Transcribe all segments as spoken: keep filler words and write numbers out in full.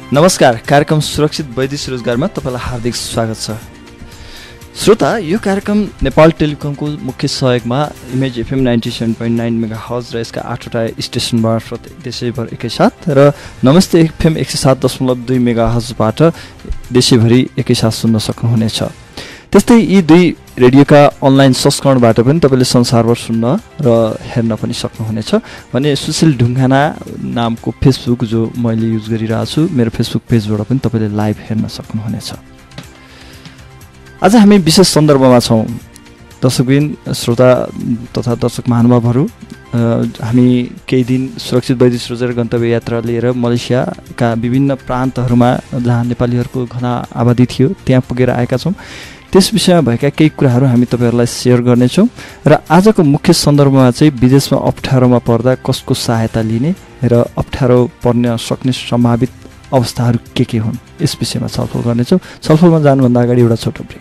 नमस्कार, कार्यक्रम सुरक्षित वैदेशिक रोजगारमा तपाईलाई हार्दिक स्वागत छ। श्रोता, यो कार्यक्रम नेपाल टेलिकमको मुख्य सहयोगमा image FM ninety seven point nine megahertz र यसका आठवटा स्टेसन मार्फत देशैभर एकैसाथ र नमस्ते एफएम एक सय सात दशमलव दुई मेगाहर्जबाट देशैभरि एकैसाथ सुन्न सक्नुहुनेछ। त्यस्तै यी दुई रेडियोका अनलाइन संस्करणबाट पनि तपाईँले संसारभर सुन्न र हेर्न पनि सक्नुहुनेछ भने सुशील ढुङ्गाना नामको फेसबुक जो मैले युज गरिरहेको छु, मेरो फेसबुक पेजबाट पनि तपाईँले लाइभ हेर्न सक्नुहुनेछ। आज हामी विशेष सन्दर्भमा छौँ। दर्शकबिन, श्रोता तथा दर्शक महानुभावहरू, हामी केही दिन सुरक्षित वैदेशिक रोजगार गन्तव्य यात्रा लिएर मलेसियाका विभिन्न प्रान्तहरूमा जहाँ नेपालीहरूको घना आबादी थियो त्यहाँ पुगेर आएका छौँ। त्यस विषयमा भएका केही कुराहरू हामी तपाईँहरूलाई सेयर गर्नेछौँ र आजको मुख्य सन्दर्भमा चाहिँ विदेशमा अप्ठ्यारोमा पर्दा कसको सहायता लिने र अप्ठ्यारो पर्न सक्ने सम्भावित अवस्थाहरू के के हुन् यस विषयमा छलफल गर्नेछौँ। छलफलमा जानुभन्दा अगाडि एउटा छोटो ब्रेक।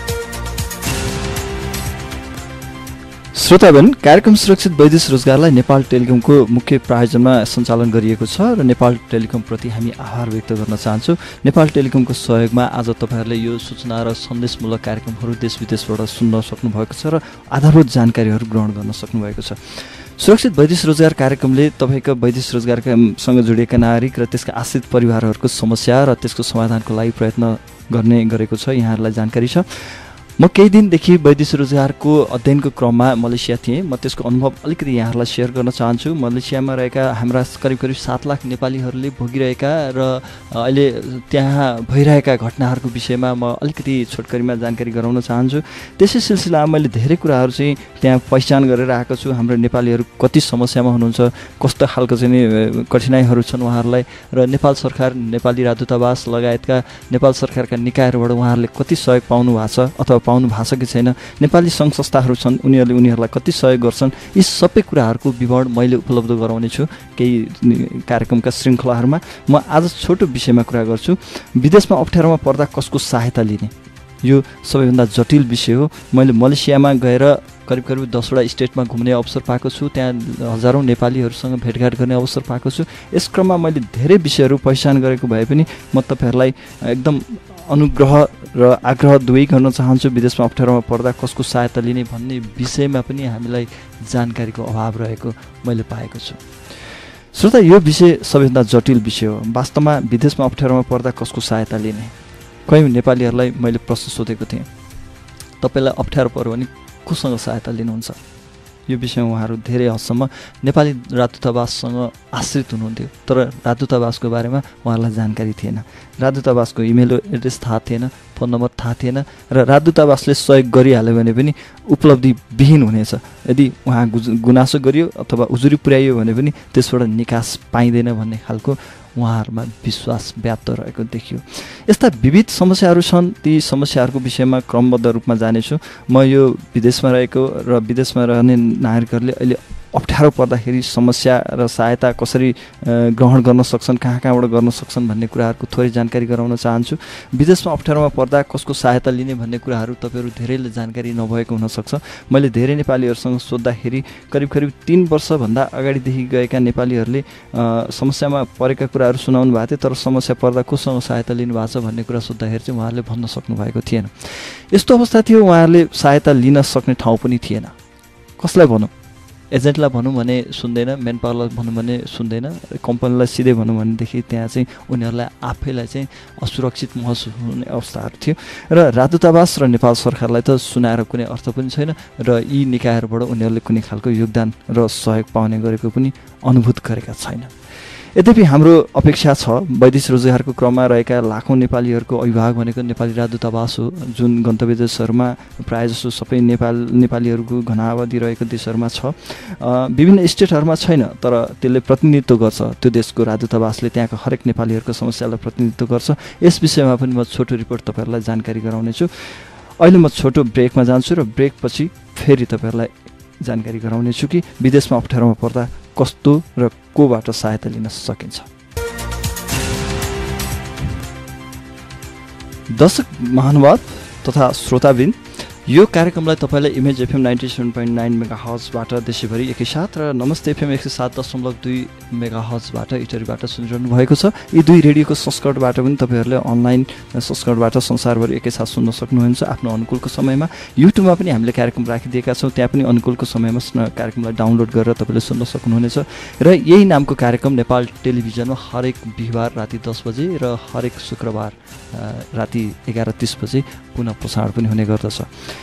श्रोतागण, कार्यक्रम सुरक्षित वैदेशिक रोजगारलाई नेपाल टेलिकमको मुख्य प्रायोजनमा सञ्चालन गरिएको छ र नेपाल टेलिकमप्रति हामी आभार व्यक्त गर्न चाहन्छौँ। नेपाल टेलिकमको सहयोगमा आज तपाईँहरूले यो सूचना र सन्देशमूलक कार्यक्रमहरू देश विदेशबाट सुन्न सक्नुभएको छ र आधारभूत जानकारीहरू ग्रहण गर्न सक्नुभएको छ। सुरक्षित वैदेशिक रोजगार कार्यक्रमले तपाईँको वैदेशिक रोजगारसँग जोडिएका नागरिक र त्यसका आश्रित परिवारहरूको समस्या र त्यसको समाधानको लागि प्रयत्न गर्ने गरेको छ। यहाँहरूलाई जानकारी छ। म केही दिनदेखि वैदेशिक रोजगारको अध्ययनको क्रममा मलेसिया थिएँ। म त्यसको अनुभव अलिकति यहाँहरूलाई सेयर गर्न चाहन्छु। मलेसियामा रहेका हाम्रा करिब करिब सात लाख नेपालीहरूले भोगिरहेका र अहिले त्यहाँ भइरहेका घटनाहरूको विषयमा म अलिकति छोटकरीमा जानकारी गराउन चाहन्छु। त्यसै सिलसिलामा मैले धेरै कुराहरू चाहिँ त्यहाँ पहिचान गरेर आएको छु। हाम्रो नेपालीहरू कति समस्यामा हुनुहुन्छ, कस्तो खालको चाहिँ कठिनाइहरू छन् उहाँहरूलाई, र नेपाल सरकार, नेपाली राजदूतावास लगायतका नेपाल सरकारका निकायहरूबाट उहाँहरूले कति सहयोग पाउनु भएको छ अथवा पाउनु भएको छ कि छैन, नेपाली सङ्घ संस्थाहरू छन् उनीहरूले उनीहरूलाई कति सहयोग गर्छन्, यी सबै कुराहरूको विवरण मैले उपलब्ध गराउने छु केही कार्यक्रमका श्रृङ्खलाहरूमा। म आज छोटो विषयमा कुरा गर्छु। विदेशमा अप्ठ्यारोमा पर्दा कसको सहायता लिने, यो सबैभन्दा जटिल विषय हो। मैले मलेसियामा गएर करिब करिब दसवटा स्टेटमा घुम्ने अवसर पाएको छु। त्यहाँ हजारौँ नेपालीहरूसँग भेटघाट गर्ने अवसर पाएको छु। यस क्रममा मैले धेरै विषयहरू पहिचान गरेको भए पनि म तपाईँहरूलाई एकदम अनुग्रह र आग्रह दुवै गर्न चाहन्छु। विदेशमा अप्ठ्यारोमा पर्दा कसको सहायता लिने भन्ने विषयमा पनि हामीलाई जानकारीको अभाव रहेको मैले पाएको छु। श्रोता, यो विषय सबैभन्दा जटिल विषय हो। वास्तवमा विदेशमा अप्ठ्यारोमा पर्दा कसको सहायता लिने, कयौँ नेपालीहरूलाई मैले प्रश्न सोधेको थिएँ, तपाईँलाई अप्ठ्यारो पर्यो भने कोसँग सहायता लिनुहुन्छ? यो विषयमा उहाँहरू धेरै हदसम्म नेपाली राजदूतावाससँग आश्रित हुनुहुन्थ्यो, तर राजदूतावासको बारेमा उहाँहरूलाई जानकारी थिएन। राजदूतावासको इमेल एड्रेस थाहा थिएन, फोन नम्बर थाहा थिएन र राजदूतावासले सहयोग गरिहाल्यो भने पनि उपलब्धिविहीन हुनेछ। यदि उहाँ गुनासो गरियो अथवा उजुरी पुर्याइयो भने पनि त्यसबाट निकास पाइँदैन भन्ने खालको उहाँहरूमा विश्वास व्याप्त रहेको देखियो। यस्ता विविध समस्याहरू छन्। ती समस्याहरूको विषयमा क्रमबद्ध रूपमा जानेछु। म यो विदेशमा रहेको र विदेशमा रहने नागरिकहरूले अहिले अप्ठ्यारो पर्दाखेरि समस्या र सहायता कसरी ग्रहण गर्न सक्छन्, कहाँ कहाँबाट गर्न सक्छन् भन्ने कुराहरूको थोरै जानकारी गराउन चाहन्छु। विदेशमा अप्ठ्यारोमा पर्दा कसको सहायता लिने भन्ने कुराहरू तपाईँहरू धेरैले जानकारी नभएको हुनसक्छ। मैले धेरै नेपालीहरूसँग सोद्धाखेरि करिब करिब तिन वर्षभन्दा अगाडिदेखि गएका नेपालीहरूले समस्यामा परेका कुराहरू सुनाउनु भएको थियो, तर समस्या पर्दा कोसँग सहायता लिनुभएको छ भन्ने कुरा सोद्धाखेरि चाहिँ उहाँहरूले भन्न सक्नुभएको थिएन। यस्तो अवस्था थियो, उहाँहरूले सहायता लिन सक्ने ठाउँ पनि थिएन। कसलाई भनौँ? एजेन्टलाई भनौँ भने सुन्दैन, मेन पावरलाई भनौँ भने सुन्दैन, कम्पनीलाई सिधै भनौँ भनेदेखि त्यहाँ चाहिँ उनीहरूलाई आफैलाई चाहिँ असुरक्षित महसुस हुने अवस्थाहरू थियो। र राजदूतावास र नेपाल सरकारलाई त सुनाएर कुनै अर्थ पनि छैन र यी निकायहरूबाट उनीहरूले कुनै खालको योगदान र सहयोग पाउने गरेको पनि अनुभूत गरेका छैन। यद्यपि हाम्रो अपेक्षा छ वैदेशिक रोजगारको क्रममा रहेका लाखौँ नेपालीहरूको अभिभावक भनेको नेपाली राजदूतावास हो, जुन गन्तव्य देशहरूमा प्रायःजसो सबै नेपाल नेपालीहरूको घनावधि रहेको देशहरूमा छ। विभिन्न स्टेटहरूमा छैन, तर त्यसले प्रतिनिधित्व गर्छ। त्यो देशको राजदूतावासले त्यहाँका हरेक नेपालीहरूको समस्यालाई प्रतिनिधित्व गर्छ। यस विषयमा पनि म छोटो रिपोर्ट तपाईँहरूलाई जानकारी गराउनेछु। अहिले म छोटो ब्रेकमा जान्छु र ब्रेकपछि फेरि तपाईँहरूलाई जानकारी गराउनेछु कि विदेशमा अप्ठ्यारोमा पर्दा कस्तो र कोबाट सहायता लिन सकिन्छ। दर्शक महानुभाव तथा श्रोताबिन, यो कार्यक्रमलाई तपाईँलाई image FM ninety seven point nine मेगा हर्जबाट देशैभरि एकैसाथ र नमस्ते एफएम एक सय सात दशमलव दुई मेगा हर्जबाट इटरीबाट सुनिरहनु भएको छ। यी दुई रेडियोको संस्करणबाट पनि तपाईँहरूले अनलाइन संस्करणबाट संसारभरि एकैसाथ सुन्न सक्नुहुन्छ आफ्नो अनुकूलको समयमा। युट्युबमा पनि हामीले कार्यक्रम राखिदिएका छौँ, त्यहाँ पनि अनुकूलको समयमा कार्यक्रमलाई डाउनलोड गरेर तपाईँले सुन्न सक्नुहुनेछ। र यही नामको कार्यक्रम नेपाल टेलिभिजनमा हरेक बिहिबार राति दस बजे र हरेक शुक्रबार राति एघार तिस बजे पुनः प्रसारण पनि हुने गर्दछ।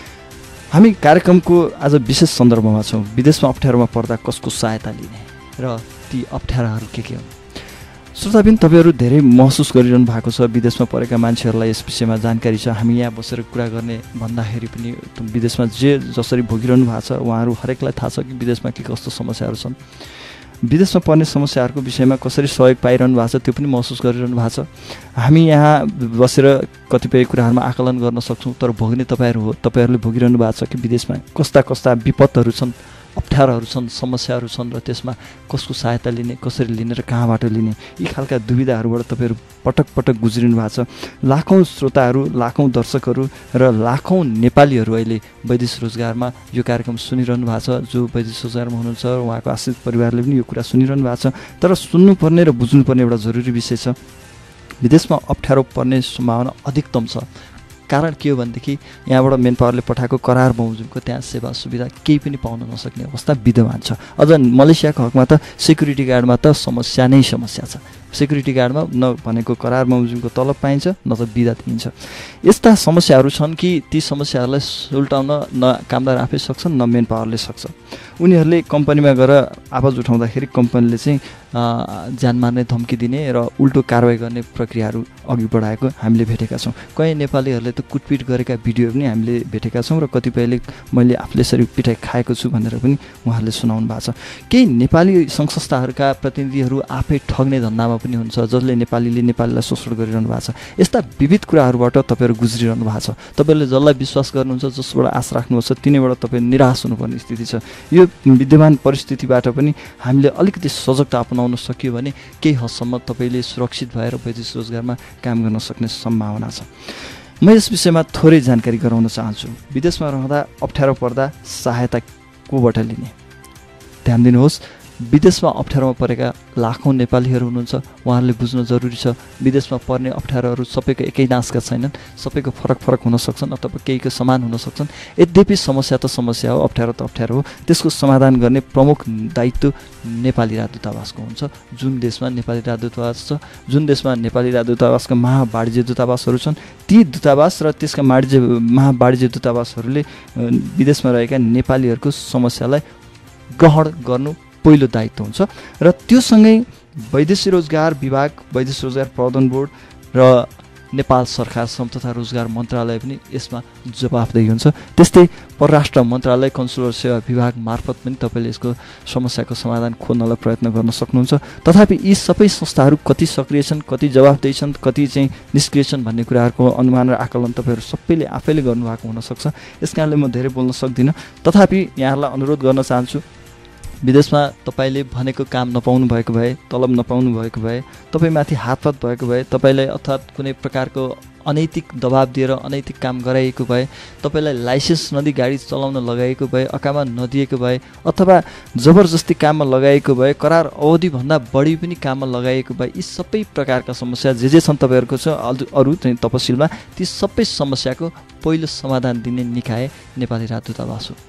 हामी कार्यक्रमको आज विशेष सन्दर्भमा छौँ, विदेशमा अप्ठ्यारोमा पर्दा कसको सहायता लिने र ती अप्ठ्याराहरू के के हुन्। श्रोताबिन, तपाईँहरू धेरै महसुस गरिरहनु भएको छ, विदेशमा परेका मान्छेहरूलाई यस विषयमा जानकारी छ। हामी यहाँ बसेर कुरा गर्ने भन्दाखेरि पनि विदेशमा जे जसरी भोगिरहनु भएको छ उहाँहरू हरेकलाई थाहा छ कि विदेशमा के कस्तो समस्याहरू छन्। विदेशमा पर्ने समस्याहरूको विषयमा कसरी सहयोग पाइरहनु भएको छ त्यो पनि महसुस गरिरहनु भएको छ। हामी यहाँ बसेर कतिपय कुराहरूमा आकलन गर्न सक्छौँ, तर भोग्ने तपाईँहरू हो। तपाईँहरूले भोगिरहनु भएको छ कि विदेशमा कस्ता कस्ता विपदहरू छन्, अप्ठ्याराहरू छन्, समस्याहरू छन् र त्यसमा कसको सहायता लिने, कसरी लिने र कहाँबाट लिने, यी खालका दुविधाहरूबाट तपाईँहरू पटक पटक गुज्रिनु भएको छ। लाखौँ श्रोताहरू, लाखौँ दर्शकहरू र लाखौँ नेपालीहरू अहिले वैदेश रोजगारमा यो कार्यक्रम सुनिरहनु भएको छ। जो वैदेश रोजगारमा हुनुहुन्छ उहाँको आश्रित परिवारले पनि यो कुरा सुनिरहनु भएको छ। तर सुन्नुपर्ने र बुझ्नुपर्ने एउटा जरुरी विषय छ, विदेशमा अप्ठ्यारो पर्ने सम्भावना अधिकतम छ। कारण के हो भनेदेखि यहाँबाट मेन पावरले पठाएको करार बमोजिमको त्यहाँ सेवा सुविधा केही पनि पाउन नसक्ने अवस्था विद्यमान छ। अझ मलेसियाको हकमा त सेक्युरिटी गार्डमा त समस्या नै समस्या छ। सेक्युरिटी गार्डमा न भनेको करार बमोजिमको तलब पाइन्छ न त बिदा दिइन्छ। यस्ता समस्याहरू छन् कि ती समस्याहरूलाई सुल्टाउन न कामदार आफै सक्छन् न मेन पावरले सक्छ। उनीहरूले कम्पनीमा गएर आवाज उठाउँदाखेरि कम्पनीले चाहिँ ज्यान मार्ने धम्की दिने र उल्टो कारवाही गर्ने प्रक्रियाहरू अघि बढाएको हामीले भेटेका छौँ। कहीँ नेपालीहरूले त कुटपिट गरेका भिडियो पनि हामीले भेटेका छौँ र कतिपयले मैले आफूले यसरी पिटाइ खाएको छु भनेर पनि उहाँहरूले सुनाउनु भएको छ। केही नेपाली सङ्घ संस्थाहरूका प्रतिनिधिहरू आफै ठग्ने धन्दामा पनि हुन्छ, जसले नेपालीले नेपालीलाई शोषण गरिरहनु भएको छ। यस्ता विविध कुराहरूबाट तपाईँहरू गुज्रिरहनु भएको छ। तपाईँहरूले जसलाई विश्वास गर्नुहुन्छ, जसबाट आश राख्नुहुन्छ, तिनीबाट तपाईँ निराश हुनुपर्ने स्थिति छ। यो विद्यमान परिस्थितिबाट पनि हामीले अलिकति सजगता अपनाउन सकियो भने केही हदसम्म तपाईँले सुरक्षित भएर वैदेशिक रोजगारमा काम गर्न सक्ने सम्भावना छ। म यस विषयमा थोरै जानकारी गराउन चाहन्छु। विदेशमा रहँदा अप्ठ्यारो पर्दा सहायता कोबाट लिने, ध्यान दिनुहोस्। विदेशमा अप्ठ्यारोमा परेका लाखौँ नेपालीहरू हुनुहुन्छ, उहाँहरूले बुझ्न जरुरी छ विदेशमा पर्ने अप्ठ्यारोहरू सबैको एकै नासका छैनन्, सबैको फरक फरक हुन सक्छन् अथवा केहीको समान हुन सक्छन्। यद्यपि समस्या त समस्या हो, अप्ठ्यारो त अप्ठ्यारो हो। त्यसको समाधान गर्ने प्रमुख दायित्व नेपाली राजदूतावासको हुन्छ। जुन देशमा नेपाली राजदूतावास छ, जुन देशमा नेपाली राजदूतावासका महावाणिज्य दूतावासहरू छन्, ती दूतावास र त्यसका वाणिज्य महावाणिज्य दूतावासहरूले विदेशमा रहेका नेपालीहरूको समस्यालाई ग्रहण गर्नु पहिलो दायित्व हुन्छ। र त्योसँगै वैदेशिक रोजगार विभाग, वैदेशिक रोजगार प्रबन्धन बोर्ड र नेपाल सरकार श्रम तथा रोजगार मन्त्रालय पनि यसमा जवाफदेही हुन्छ। त्यस्तै परराष्ट्र मन्त्रालय कन्सुलर सेवा विभाग मार्फत पनि तपाईँले यसको समस्याको समाधान खोज्नलाई प्रयत्न गर्न सक्नुहुन्छ। तथापि यी सबै संस्थाहरू कति सक्रिय छन्, कति जवाफदेही छन्, कति चाहिँ निष्क्रिय छन् भन्ने कुराहरूको अनुमान र आकलन तपाईँहरू सबैले आफैले गर्नुभएको हुनसक्छ। यस कारणले म धेरै बोल्न सक्दिनँ। तथापि यहाँहरूलाई अनुरोध गर्न चाहन्छु, विदेशमा तपाईँले भनेको काम नपाउनु भएको भए, तलब नपाउनु भएको भए, तपाईँमाथि हातपात भएको भए, तपाईँलाई अर्थात् कुनै प्रकारको अनैतिक दबाब दिएर अनैतिक काम गराइएको भए, तपाईँलाई लाइसेन्स नदिई गाडी चलाउन लगाएको भए, अकामा नदिएको भए, अथवा जबरजस्ती काममा लगाएको भए, करार अवधिभन्दा बढी पनि काममा लगाएको भए, यी सबै प्रकारका समस्या जे जे छन् तपाईँहरूको छ अरू चाहिँ तपसिलमा, ती सबै समस्याको पहिलो समाधान दिने निकाय नेपाली राजदूतावास हो।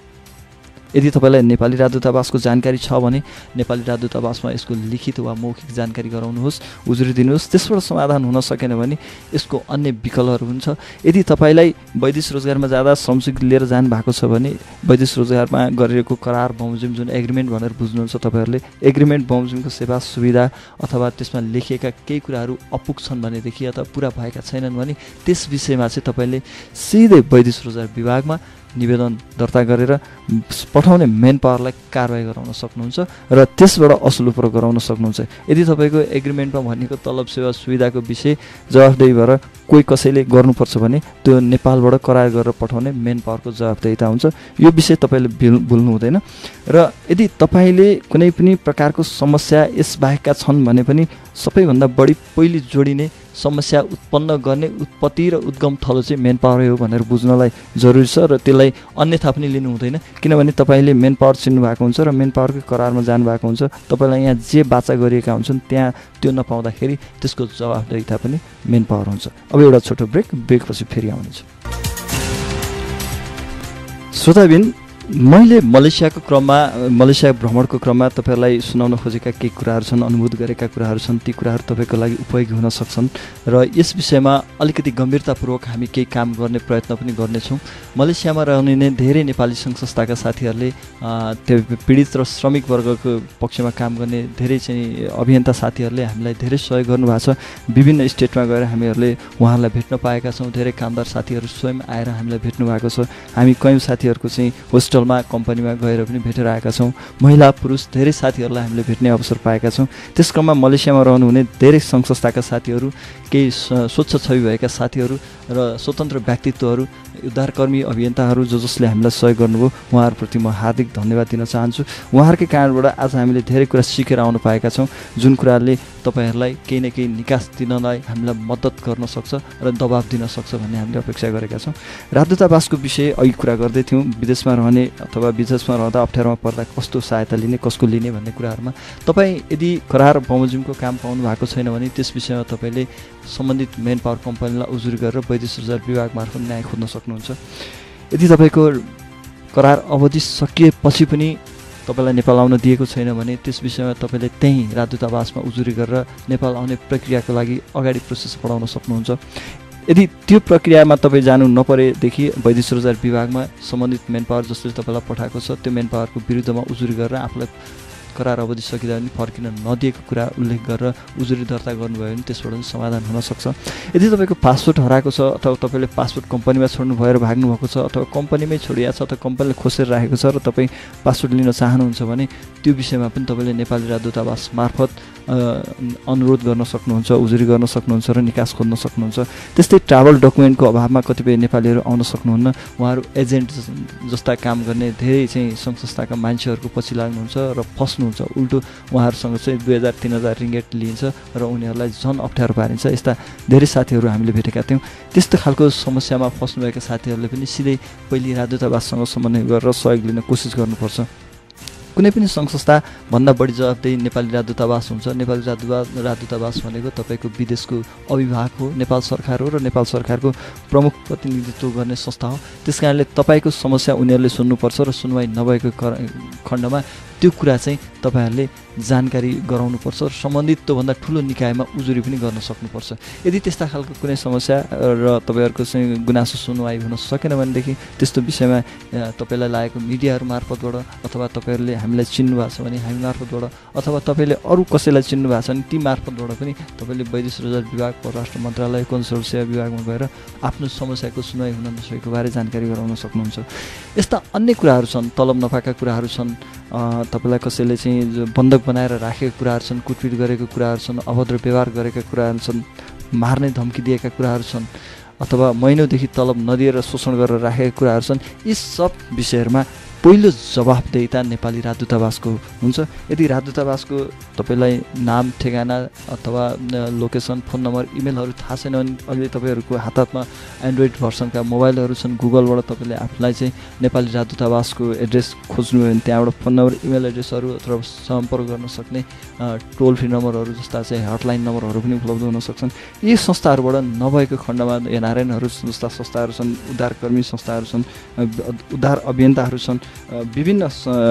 यदि तपाईँलाई नेपाली राजदूतावासको जानकारी छ भने नेपाली राजदूतावासमा यसको लिखित वा मौखिक जानकारी गराउनुहोस्, उजुरी दिनुहोस्। त्यसबाट समाधान हुन सकेन भने यसको अन्य विकल्पहरू हुन्छ। यदि तपाईँलाई वैदेशिक रोजगारमा जाँदा श्रमसिद्धि लिएर जानु भएको छ भने वैदेशिक रोजगारमा गरिएको करार बमोजिम जुन एग्रिमेन्ट भनेर बुझ्नुहुन्छ तपाईँहरूले, एग्रिमेन्ट बमोजिमको सेवा सुविधा अथवा त्यसमा लेखिएका केही कुराहरू अपुग छन् भनेदेखि अथवा पुरा भएका छैनन् भने त्यस विषयमा चाहिँ तपाईँले सिधै वैदेशिक रोजगार विभागमा निवेदन दर्ता गरेर पठाउने मेन पावरलाई कारवाही गराउन सक्नुहुन्छ र त्यसबाट असुलुप्रो गराउन सक्नुहुन्छ। यदि तपाईँको एग्रिमेन्टमा भनेको तलब सेवा सुविधाको विषय जवाफदेही भएर कोही कसैले गर्नुपर्छ भने त्यो नेपालबाट करार गरेर पठाउने मेन पावरको जवाफदेहिता हुन्छ। यो विषय तपाईँले भुल्नु हुँदैन। र यदि तपाईँले कुनै पनि प्रकारको समस्या यसबाहेकका छन् भने पनि सबैभन्दा बढी पहिले जोडिने समस्या उत्पन्न गर्ने उत्पत्ति र उद्गम थलो चाहिँ मेन पावरै हो भनेर बुझ्नलाई जरुरी छ र त्यसलाई अन्यथा पनि लिनु हुँदैन। किनभने तपाईँले मेन पावर चिन्नु भएको हुन्छ र मेन पावरकै करारमा जानुभएको हुन्छ, तपाईँलाई यहाँ जे बाचा गरिएका हुन्छन् त्यहाँ त्यो नपाउँदाखेरि त्यसको जवाफदेहिता पनि मेन पावर हुन्छ। अब एउटा छोटो ब्रेक, ब्रेकपछि फेरि आउनेछु। श्रोताबिन, मैले मलेसियाको क्रममा मलेसिया भ्रमणको क्रममा तपाईँहरूलाई सुनाउन खोजेका केही कुराहरू छन्, अनुभूत गरेका कुराहरू छन्। ती कुराहरू तपाईँको लागि उपयोगी हुन सक्छन् र यस विषयमा अलिकति गम्भीरतापूर्वक हामी केही काम गर्ने प्रयत्न पनि गर्नेछौँ। मलेसियामा रहने धेरै नेपाली सङ्घ संस्थाका साथीहरूले त्यो पीडित र श्रमिक वर्गको पक्षमा काम गर्ने धेरै चाहिँ अभियन्ता साथीहरूले हामीलाई धेरै सहयोग गर्नुभएको छ। विभिन्न स्टेटमा गएर हामीहरूले उहाँहरूलाई भेट्न पाएका छौँ। धेरै कामदार साथीहरू स्वयं आएर हामीलाई भेट्नु भएको छ। हामी कयौँ साथीहरूको चाहिँ होस्टलमा कम्पनीमा गएर पनि भेटेर आएका छौँ। महिला पुरुष धेरै साथीहरूलाई हामीले भेट्ने अवसर पाएका छौँ। त्यस क्रममा मलेसियामा रहनुहुने धेरै सङ्घ संस्थाका साथीहरू, केही स्वच्छ छवि भएका साथीहरू र स्वतन्त्र व्यक्तित्वहरू, उद्धारकर्मी अभियन्ताहरू जो जसले हामीलाई सहयोग गर्नुभयो, उहाँहरूप्रति म हार्दिक धन्यवाद दिन चाहन्छु। उहाँहरूकै कारणबाट आज हामीले धेरै कुरा सिकेर आउनु पाएका छौँ, जुन कुराले तपाईँहरूलाई केही न केही निकास दिनलाई हामीलाई मद्दत गर्न सक्छ र दबाब दिन सक्छ भन्ने हामीले अपेक्षा गरेका छौँ। राजदूतावासको विषय अघि कुरा गर्दै थियौँ। विदेशमा रहने अथवा विदेशमा रहँदा अप्ठ्यारोमा पर्दा कस्तो सहायता लिने, कसको लिने भन्ने कुराहरूमा तपाईँ यदि करार बमोजिमको काम पाउनु भएको छैन भने त्यस विषयमा तपाईँले सम्बन्धित मेन पावर कम्पनीलाई उजुरी गरेर वैदेशिक रोजगार विभाग मार्फत न्याय खोज्न सक्नुहुन्छ। यदि तपाईँको करार अवधि सकिएपछि पनि तपाईँलाई नेपाल आउन दिएको छैन भने त्यस विषयमा तपाईँले त्यहीँ राजदूतावासमा उजुरी गरेर नेपाल आउने प्रक्रियाको लागि अगाडि प्रोसेस बढाउन सक्नुहुन्छ। यदि त्यो प्रक्रियामा तपाईँ जानु नपरेदेखि वैदेशिक रोजगार विभागमा सम्बन्धित मेन पावर जसले तपाईँलाई पठाएको छ त्यो मेन पावरको विरुद्धमा उजुरी गरेर आफूलाई करार अवधि सकिँदा पनि फर्किन नदिएको कुरा उल्लेख गरेर उजुरी दर्ता गर्नुभयो भने त्यसबाट पनि समाधान हुनसक्छ। यदि तपाईँको पासपोर्ट हराएको छ अथवा तपाईँले पासपोर्ट कम्पनीमा छोड्नु भएर भाग्नुभएको छ अथवा कम्पनीमै छोडिएको छ अथवा कम्पनीले खोसेर राखेको छ र तपाईँ पासपोर्ट लिन चाहनुहुन्छ भने त्यो विषयमा पनि तपाईँले नेपाली राजदूतावास मार्फत अनुरोध गर्न सक्नुहुन्छ, उजुरी गर्न सक्नुहुन्छ र निकास खोज्न सक्नुहुन्छ। त्यस्तै ट्राभल डकुमेन्टको अभावमा कतिपय नेपालीहरू आउन सक्नुहुन्न। उहाँहरू एजेन्ट जस्ता काम गर्ने धेरै चाहिँ सङ्घ संस्थाका मान्छेहरूको पछि लाग्नुहुन्छ र फस्नुहुन्छ। उल्टो उहाँहरूसँग चाहिँ दुई हजार तिन हजार रिङ्गेट लिइन्छ र उनीहरूलाई झन् अप्ठ्यारो पारिन्छ। यस्ता धेरै साथीहरू हामीले भेटेका थियौँ। त्यस्तो खालको समस्यामा फस्नुभएका साथीहरूले पनि सिधै पहिले राजदूतावाससँग समन्वय गरेर सहयोग लिन कोसिस गर्नुपर्छ। कुनै पनि सङ्घ संस्था भन्दा बढी जवाबदेही नेपाली राजदूतावास हुन्छ। नेपाली राजदूतावास राजदूतावास भनेको तपाईँको विदेशको अभिभावक हो, नेपाल सरकार हो र नेपाल सरकारको प्रमुख प्रतिनिधित्व गर्ने संस्था हो। त्यस कारणले तपाईँको समस्या उनीहरूले सुन्नुपर्छ र सुनवाई नभएको खण्डमा त्यो कुरा चाहिँ तपाईँहरूले जानकारी गराउनुपर्छ र सम्बन्धित त्योभन्दा ठुलो निकायमा उजुरी पनि गर्न सक्नुपर्छ। यदि त्यस्ता खालको कुनै समस्या र तपाईँहरूको चाहिँ गुनासो सुनवाई हुन सकेन भनेदेखि त्यस्तो विषयमा तपाईँलाई लागेको मिडियाहरू मार्फतबाट अथवा तपाईँहरूले हामीलाई चिन्नु भएको छ भने हामी मार्फतबाट अथवा तपाईँले अरू कसैलाई चिन्नु भएको छ भने ती मार्फतबाट पनि तपाईँले वैदेशिक रोजगार विभाग, परराष्ट्र मन्त्रालय, कन्सुलर सेवा विभागमा गएर आफ्नो समस्याको सुनवाई हुन नसकेको बारे जानकारी गराउन सक्नुहुन्छ। यस्ता अन्य कुराहरू छन्, तलब नपाएका कुराहरू छन्, तपाईँलाई कसैले चाहिँ बन्धक बनाएर राखेका कुराहरू छन्, कुटपिट गरेको कुराहरू छन्, अभद्र व्यवहार गरेका कुराहरू छन्, मार्ने धम्की दिएका कुराहरू छन् अथवा महिनौदेखि तलब नदिएर शोषण गरेर राखेका कुराहरू छन्। यी सब विषयहरूमा पहिलो जवाफदेहिता नेपाली राजदूतावासको हुन्छ। यदि राजदूतावासको तपाईँलाई नाम, ठेगाना अथवा लोकेसन, फोन नम्बर, इमेलहरू थाहा छैन भने अहिले तपाईँहरूको हात हातमा एन्ड्रोइड भर्सनका मोबाइलहरू छन्। गुगलबाट तपाईँले आफूलाई चाहिँ नेपाली राजदूतावासको एड्रेस खोज्नुभयो भने त्यहाँबाट फोन नम्बर, इमेल एड्रेसहरू अथवा सम्पर्क गर्न सक्ने टोल फ्री नम्बरहरू जस्ता चाहिँ हटलाइन नम्बरहरू पनि उपलब्ध हुन सक्छन्। यी संस्थाहरूबाट नभएको खण्डमा एनआरएनहरू जस्ता संस्थाहरू छन्, उद्धारकर्मी संस्थाहरू छन्, उद्धार अभियन्ताहरू छन्, विभिन्न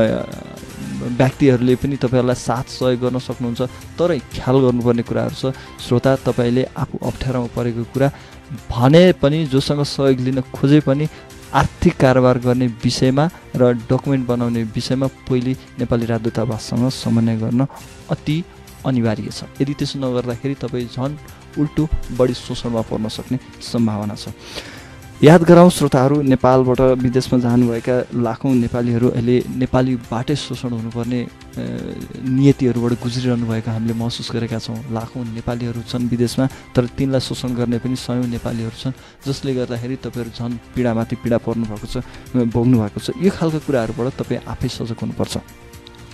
व्यक्तिहरूले पनि तपाईँहरूलाई साथ सहयोग गर्न सक्नुहुन्छ। तर ख्याल गर्नुपर्ने कुराहरू छ। श्रोता, तपाईँले आफू अप्ठ्यारोमा परेको कुरा भने पनि, जोसँग सहयोग लिन खोजे पनि आर्थिक कारोबार गर्ने विषयमा र डकुमेन्ट बनाउने विषयमा पहिले नेपाली राजदूतावाससँग समन्वय गर्न अति अनिवार्य छ। यदि त्यसो नगर्दाखेरि तपाईँ झन् उल्टो बढी शोषणमा पर्न सक्ने सम्भावना छ। याद गराउँ श्रोताहरू, नेपालबाट विदेशमा जानुभएका लाखौँ नेपालीहरू अहिले नेपालीबाटै शोषण हुनुपर्ने नियतिहरूबाट गुज्रिरहनु भएको हामीले महसुस गरेका छौँ। लाखौँ नेपालीहरू छन् विदेशमा, तर तिनलाई शोषण गर्ने पनि सयौँ नेपालीहरू छन्, जसले गर्दाखेरि तपाईँहरू झन् पीडामाथि पीडा पर्नु भएको छ, भोग्नु भएको छ। यो खालको कुराहरूबाट तपाईँ आफै सजग हुनुपर्छ।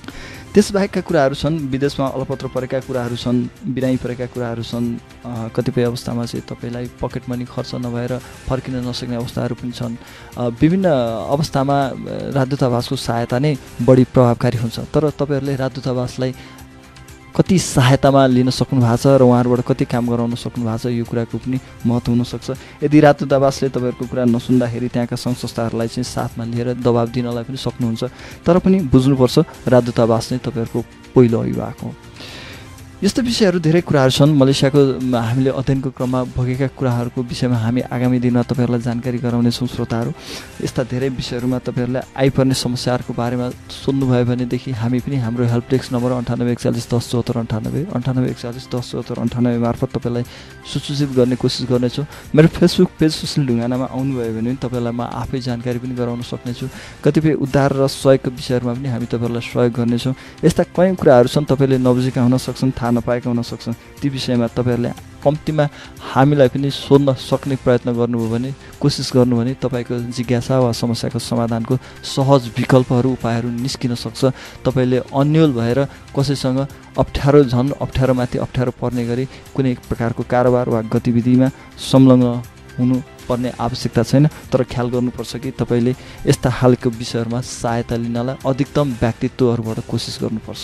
त्यसबाहेकका कुराहरू छन्, विदेशमा अलपत्र परेका कुराहरू छन्, बिरामी परेका कुराहरू छन्, कतिपय अवस्थामा चाहिँ तपाईँलाई पकेट मनी खर्च नभएर फर्किन नसक्ने अवस्थाहरू पनि छन्। विभिन्न अवस्थामा राजदूतावासको सहायता नै बढी प्रभावकारी हुन्छ। तर तपाईँहरूले राजदूतावासलाई कति सहायतामा लिन सक्नु भएको छ र उहाँहरूबाट कति काम गराउन सक्नु भएको छ, यो कुराको पनि महत्त्व हुनसक्छ। यदि राजदूतावासले तपाईँहरूको कुरा नसुन्दाखेरि त्यहाँका सङ्घ संस्थाहरूलाई चाहिँ साथमा लिएर दबाब दिनलाई पनि सक्नुहुन्छ। तर पनि बुझ्नुपर्छ राजदूतावास नै तपाईँहरूको पहिलो अभिभावक हो। यस्तो विषयहरू धेरै कुराहरू छन्। मलेसियाको हामीले अध्ययनको क्रममा भोगेका कुराहरूको विषयमा हामी आगामी दिनमा तपाईँहरूलाई जानकारी गराउनेछौँ। श्रोताहरू, यस्ता धेरै विषयहरूमा तपाईँहरूलाई आइपर्ने समस्याहरूको बारेमा सोध्नुभयो भनेदेखि हामी पनि हाम्रो हेल्प डेस्क नम्बर अन्ठानब्बे एकचालिस दस चौहत्तर अन्ठानब्बे अन्ठानब्बे एकचालिस दस चौहत्तर अन्ठानब्बे मार्फत तपाईँलाई सुसूचित गर्ने कोसिस गर्नेछु। मेरो फेसबुक पेज सुशील ढुङ्गानामा आउनुभयो भने तपाईँलाई म आफै जानकारी पनि गराउन सक्नेछु। कतिपय उद्धार र सहयोगको विषयहरूमा पनि हामी तपाईँहरूलाई सहयोग गर्नेछौँ। यस्ता कयौँ कुराहरू छन् तपाईँले नबुझेका हुन सक्छन्, थाहा नपाएका हुन सक्छन्। ती विषयमा तपाईँहरूले कम्तीमा हामीलाई पनि सोध्न सक्ने प्रयत्न गर्नुभयो भने, कोसिस गर्नु भने तपाईँको जिज्ञासा वा समस्याको समाधानको सहज विकल्पहरू उपायहरू निस्किन सक्छ। तपाईँले अन्यल भएर कसैसँग अप्ठ्यारो झन् अप्ठ्यारोमाथि अप्ठ्यारो पर्ने गरी कुनै प्रकारको कारोबार वा गतिविधिमा संलग्न हुनुपर्ने आवश्यकता छैन। तर ख्याल गर्नुपर्छ कि तपाईँले यस्ता खालको विषयहरूमा सहायता लिनलाई अधिकतम व्यक्तित्वहरूबाट कोसिस गर्नुपर्छ।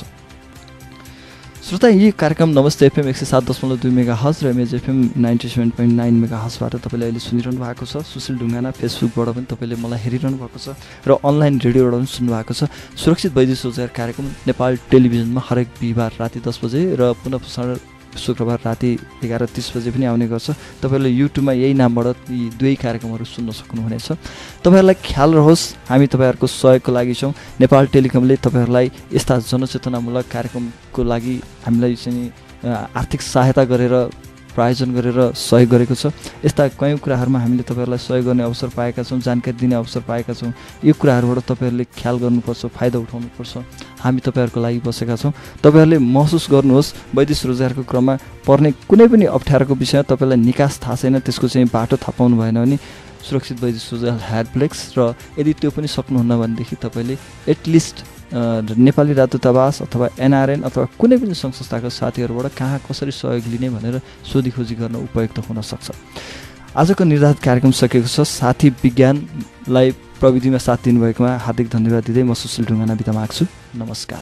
श्रोता, यी कार्यक्रम नमस्ते एफएम एक सय सात दशमलव दुई मेगा हज र image FM ninety seven point nine मेगा हजबाट तपाईँले अहिले सुनिरहनु भएको छ। सुशील ढुङ्गाना फेसबुकबाट पनि तपाईँले मलाई हेरिरहनु भएको छ र अनलाइन रेडियोबाट पनि सुन्नुभएको छ। सुरक्षित वैदेशिक रोजगार कार्यक्रम नेपाल टेलिभिजनमा हरेक बिहिबार राति दस बजे र पुनः प्रसारण शुक्रबार राति एघार तिस बजे पनि आउने गर्छ। तपाईँहरूले युट्युबमा यही नामबाट यी दुवै कार्यक्रमहरू सुन्न सक्नुहुनेछ। तपाईँहरूलाई ख्याल रहोस्, हामी तपाईँहरूको सहयोगको लागि छौँ। नेपाल टेलिकमले तपाईँहरूलाई यस्ता जनचेतनामूलक कार्यक्रमको लागि हामीलाई चाहिँ आर्थिक सहायता गरेर प्रायोजन गरेर सहयोग गरेको छ। यस्ता कयौँ कुराहरूमा हामीले तपाईँहरूलाई सहयोग गर्ने अवसर पाएका छौँ, जानकारी दिने अवसर पाएका छौँ। यो कुराहरूबाट तपाईँहरूले ख्याल गर्नुपर्छ, फाइदा उठाउनुपर्छ। हामी तपाईँहरूको लागि बसेका छौँ। तपाईँहरूले महसुस गर्नुहोस्, वैदेशिक रोजगारको क्रममा पर्ने कुनै पनि अप्ठ्यारोको विषय तपाईँलाई निकास थाहा छैन, त्यसको चाहिँ बाटो थाहा पाउनु भएन भने सुरक्षित वैदेशिक रोजगार हेल्पडेस्क, र यदि त्यो पनि सक्नुहुन्न भनेदेखि तपाईँले एटलिस्ट नेपाली राजदूतावास अथवा एनआरएन अथवा कुनै पनि सङ्घ संस्थाका साथीहरूबाट कहाँ कसरी सहयोग लिने भनेर सोधीखोजी गर्न उपयुक्त हुन सक्छ। आजको निर्धारित कार्यक्रम सकिएको छ। साथी विज्ञानलाई प्रविधिमा साथ दिनुभएकोमा हार्दिक धन्यवाद दिँदै म सुशील ढुङ्गाना बिदा माग्छु। नमस्कार।